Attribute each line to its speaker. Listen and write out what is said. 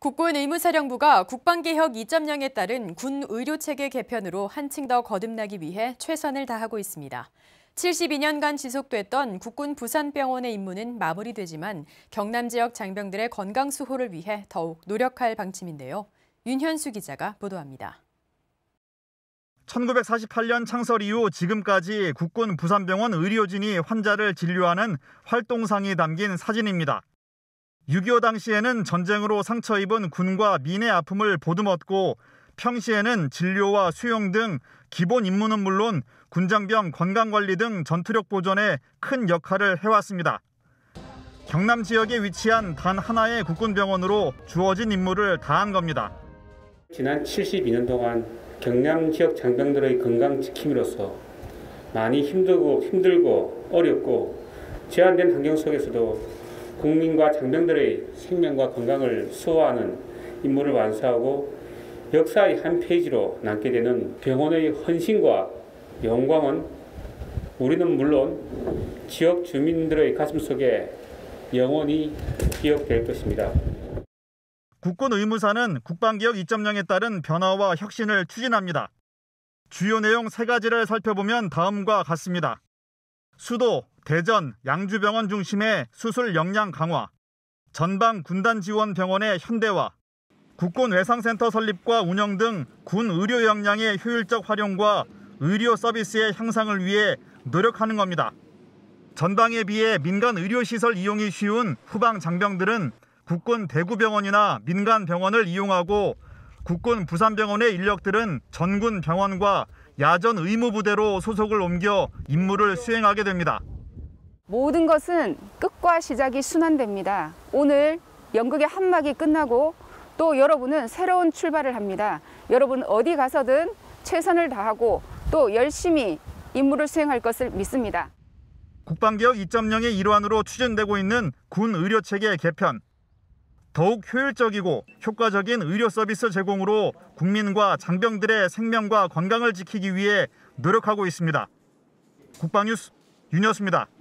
Speaker 1: 국군의무사령부가 국방개혁 2.0에 따른 군 의료체계 개편으로 한층 더 거듭나기 위해 최선을 다하고 있습니다. 72년간 지속됐던 국군 부산병원의 임무는 마무리되지만 경남 지역 장병들의 건강 수호를 위해 더욱 노력할 방침인데요. 윤현수 기자가 보도합니다.
Speaker 2: 1948년 창설 이후 지금까지 국군 부산병원 의료진이 환자를 진료하는 활동상이 담긴 사진입니다. 6.25 당시에는 전쟁으로 상처 입은 군과 민의 아픔을 보듬었고 평시에는 진료와 수용 등 기본 임무는 물론 군장병 건강관리 등 전투력 보존에 큰 역할을 해왔습니다. 경남 지역에 위치한 단 하나의 국군병원으로 주어진 임무를 다한 겁니다.
Speaker 3: 지난 72년 동안 경남 지역 장병들의 건강 지킴이로서 많이 힘들고 어렵고 제한된 환경 속에서도 국민과 장병들의 생명과 건강을 수호하는 임무를 완수하고 역사의 한 페이지로 남게 되는 병원의 헌신과 영광은 우리는 물론 지역 주민들의 가슴속에 영원히 기억될 것입니다.
Speaker 2: 국군 의무사는 국방개혁 2.0에 따른 변화와 혁신을 추진합니다. 주요 내용 3가지를 살펴보면 다음과 같습니다. 수도, 대전, 양주병원 중심의 수술 역량 강화, 전방 군단 지원 병원의 현대화, 국군 외상센터 설립과 운영 등 군 의료 역량의 효율적 활용과 의료 서비스의 향상을 위해 노력하는 겁니다. 전방에 비해 민간 의료시설 이용이 쉬운 후방 장병들은 국군 대구병원이나 민간 병원을 이용하고 국군 부산병원의 인력들은 전군 병원과 야전 의무부대로 소속을 옮겨 임무를 수행하게 됩니다.
Speaker 4: 모든 것은 끝과 시작이 순환됩니다. 오늘 연극의 한 막이 끝나고 또 여러분은 새로운 출발을 합니다. 여러분 어디 가서든 최선을 다하고 또 열심히 임무를 수행할 것을 믿습니다.
Speaker 2: 국방개혁 2.0의 일환으로 추진되고 있는 군 의료체계 개편. 더욱 효율적이고 효과적인 의료 서비스 제공으로 국민과 장병들의 생명과 건강을 지키기 위해 노력하고 있습니다. 국방뉴스 윤여수입니다.